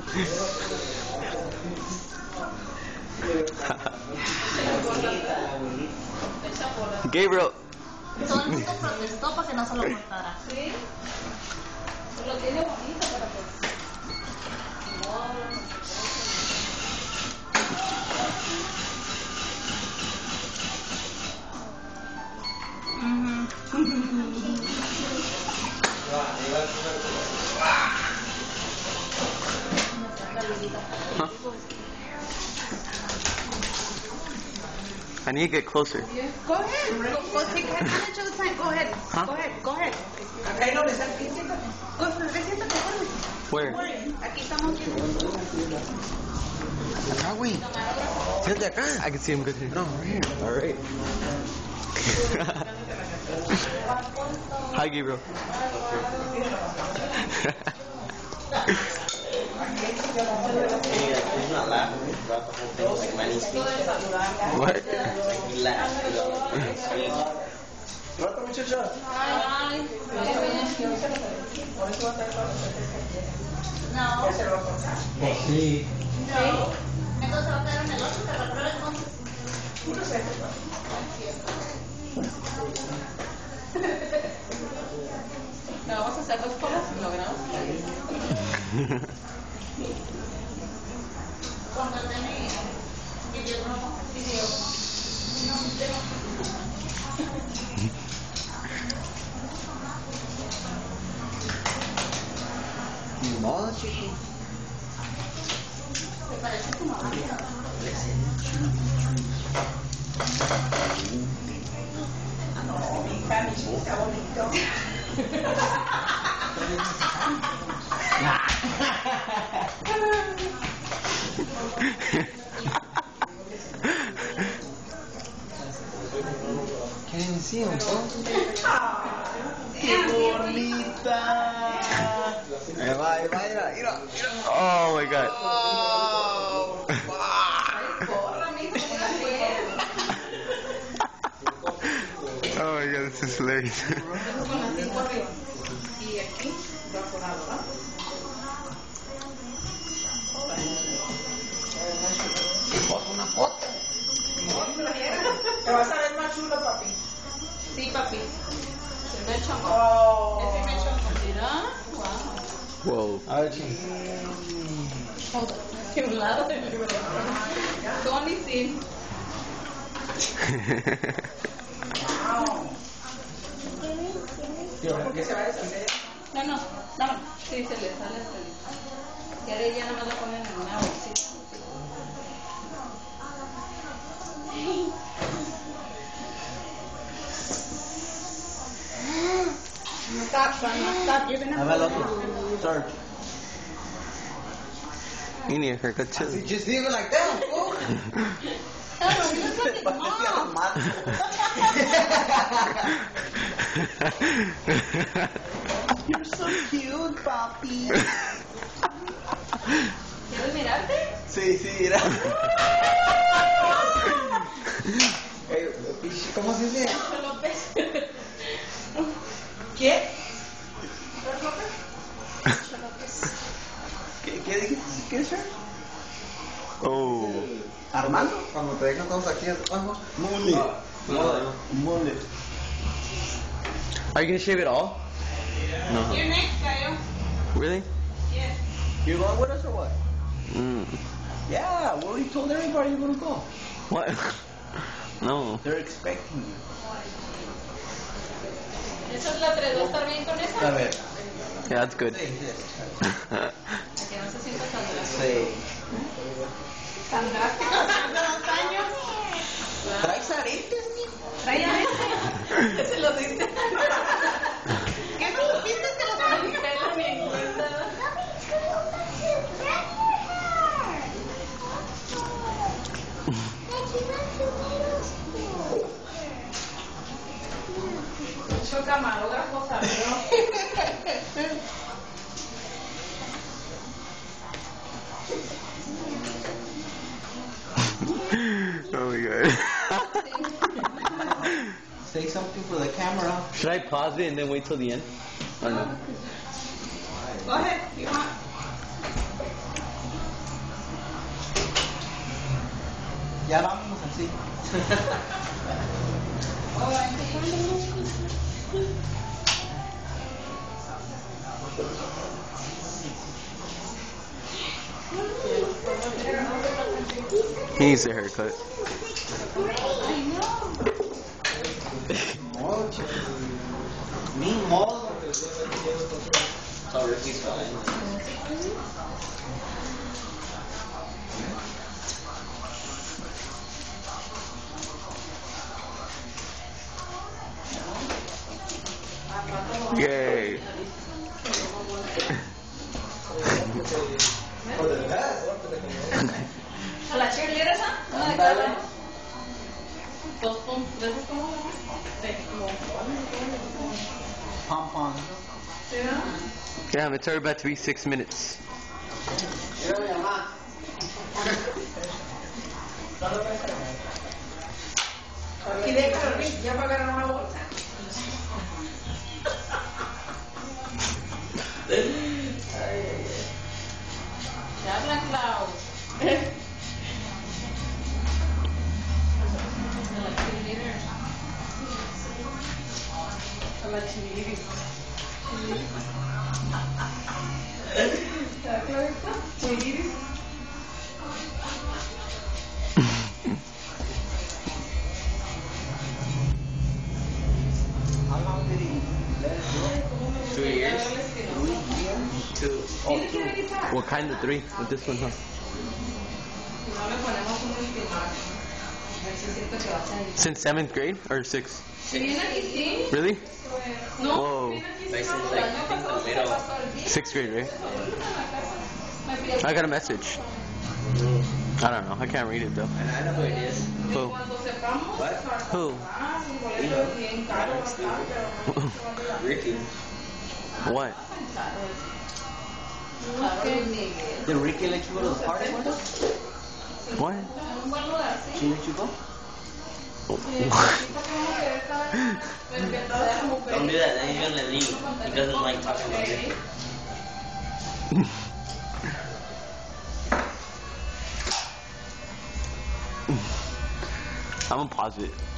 Gabriel. Todo el mundo protestó para que no se lo cortara. Sí. Lo tiene bonito, pero pues. I need to get closer. Go ahead. Go take advantage of the time. Go ahead. Huh? Go ahead. Go ahead. Acá no le sale. Go, siéntate. Where? Aquí estamos viendo. Acá, güey. Siéntate acá. I can see him good here. No, right here. All right. Hi, Gabriel. He's not laughing throughout the whole thing. Like, man, he's What? he laughs. Trata, muchacha. No. Pues sí. Entonces va a quedar en el otro, te recuerdo entonces. No, vamos a hacer 2 colas y lo grabamos. Cuando tenés video, Ni modo, chico. ¿te parece tu mamá? Can't even see him, folks. ¡Qué bonita! Ahí va, mira. Oh my God. Oh, Oh my God, this is hilarious. Y aquí, rasurado, ¿no? una foto. Te vas a ver más chulo, papi. Sí, papi. Primer chongo. El primer chongo. Mira. Wow. Whoa. A ver, chico. Qué lado de mi bebé. Tony, sí. ¿Qué se va a deshacer? No. Sí, se le sale solito. Ya de ella nomás lo ponen en una bolsita. Stop. You're gonna A ver, el otro. Sorry. You need a haircut too. Just leave it like that, fool. You're so cute, papi. ¿Quieres mirarte? Sí, mira. ¿Cómo se dice? López. ¿Qué? ¿Qué dijiste? ¿Qué es eso? Oh. Armando, cuando te dejan todos aquí abajo. Mole. Are you gonna shave it all? No. You're next, Cayo. Really? Yes. You going with us or what? Mm. Yeah, we already told everybody you're gonna go. What? No. They're expecting you. ¿Esa es la 3? ¿Va a estar bien con esa? A ver. Yeah, that's good. Sí. Para que no se sienta tan drástico. Sí. ¿Tan drástico? ¿Hace 2 años? ¿Traes aretes, mijo? ¿Trae aretes? Se los diste. ¿Qué me los diste? Te los trajiste la viejita. Mucho camarógrafo, ¿sabes? Oh my God. Say something for the camera. Should I pause it and then wait till the end? Or no? Go ahead, you want. Ya vámonos así. He needs a haircut. Ni modo. So Ricky's fine. Yay. ¿A la cheerleader esa? ¿No? ¿De cada lado? Dos puntos. ¿De esos cómo? Pom-pom. ¿Sí, no? Damn, it's already about to be 6 minutes. Y déjalo, Rick, ya pagaron una bolsa. Ya habla Clau. A la cheerleader. ¿Ya Clarita? Cheerleader. How long did he let it go? 2 years. 3 years? 2. Tiene que revisar. What kind of 3? With this one, huh? Si no le ponemos un ultimátum. A ver si siento que va a salir. Since 7th grade or 6th? Si viene aquí, sí. Really? No, Whoa. viene aquí, sí. No, el año pasado se le pasó el día. 6th grade, right? Me pidió I got a message. I don't know. I can't read it though. And I know who it is. que Who? cuando sepamos, What? Who? un boleto bien caro va a estar, pero no se va a olvidar. Ricky. What? Claro, Luis Miguel. Did Ricky let you go to the party? What? En un buen lugar, She sí. let you go? Sí, sí, porque como que esta me empezó a dar como Don't do that, then he's gonna leave. He doesn't like talking about it. I'm gonna pause it.